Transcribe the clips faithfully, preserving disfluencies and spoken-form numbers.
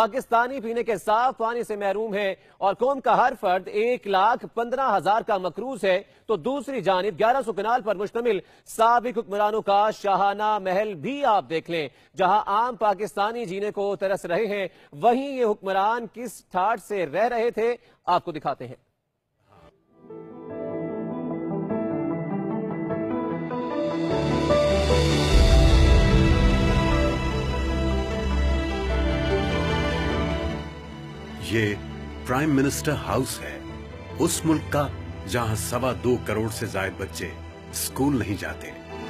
पाकिस्तानी पीने के साफ पानी से महरूम है और कौम का हर फर्द एक लाख पंद्रह हजार का मकरूज है, तो दूसरी जानिब ग्यारह सौ कनाल पर मुश्तमिल साबिक हुक्मरानों का शाहाना महल भी आप देख लें। जहां आम पाकिस्तानी जीने को तरस रहे हैं, वहीं ये हुक्मरान किस ठाठ से रह रहे थे, आपको दिखाते हैं। ये प्राइम मिनिस्टर हाउस है, उस मुल्क का जहां सवा दो करोड़ से ज्यादा बच्चे स्कूल नहीं जाते,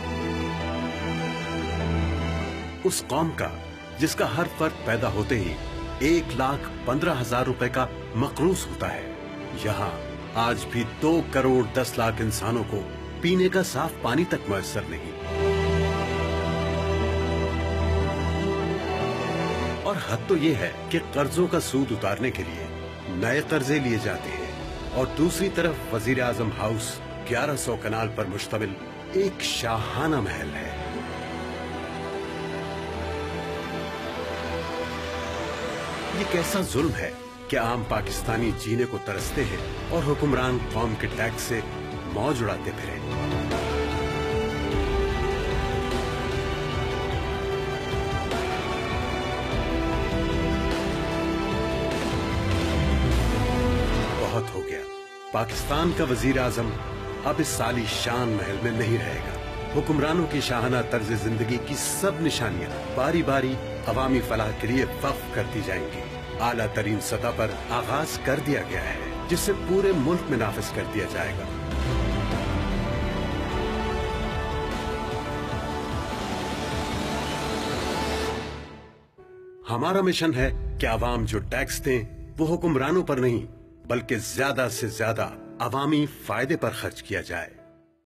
उस कौम का जिसका हर फर्द पैदा होते ही एक लाख पंद्रह हजार रुपए का मकरूज होता है। यहाँ आज भी दो करोड़ दस लाख इंसानों को पीने का साफ पानी तक मैसर नहीं। और हद तो यह है कि कर्जों का सूद उतारने के लिए नए कर्जे लिए जाते हैं, और दूसरी तरफ वजीर आजम हाउस ग्यारह सौ कनाल पर मुश्तमिल एक शाहाना महल है। ये कैसा जुल्म है कि आम पाकिस्तानी जीने को तरसते हैं और हुक्मरान कौम के टैक्स से मौज उड़ाते फिरे। बहुत हो गया, पाकिस्तान का वजीर आजम अब इस साली शान महल में नहीं रहेगा। हुक्मरानों की शाहाना तर्ज जिंदगी की सब निशानियां बारी बारी अवामी फलाह के लिए वक्फ कर दी जाएंगी। आला तरीन सतह पर आगाज कर दिया गया है, जिसे पूरे मुल्क में नाफिज कर दिया जाएगा। हमारा मिशन है कि आवाम जो टैक्स दें वो हुक्मरानों पर नहीं, बल्कि ज्यादा से ज्यादा अवामी फायदे पर खर्च किया जाए।